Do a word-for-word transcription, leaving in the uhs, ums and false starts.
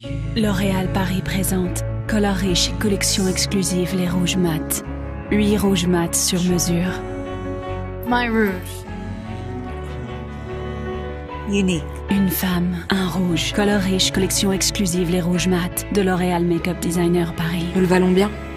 L'Oréal Paris présente Color Riche collection exclusive les rouges mat. huit rouges mat sur mesure. My rouge. Unique. Une femme, un rouge. Color Riche collection exclusive les rouges mat de L'Oréal Makeup Designer Paris. Nous le valons bien.